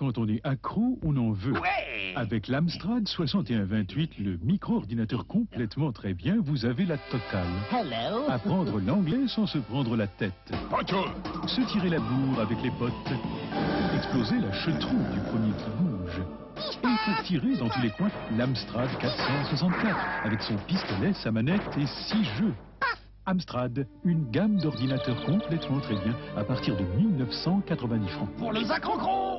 Quand on est accro, on en veut. Ouais. Avec l'Amstrad 6128, le micro-ordinateur complètement très bien, vous avez la totale. Hello. Apprendre l'anglais sans se prendre la tête. Poteau. Se tirer la bourre avec les potes. Exploser la chetrouille du premier qui bouge. Et pour tirer dans tous les coins, l'Amstrad 464, avec son pistolet, sa manette et 6 jeux. Amstrad, une gamme d'ordinateurs complètement très bien, à partir de 1990 francs. Pour les accrocros.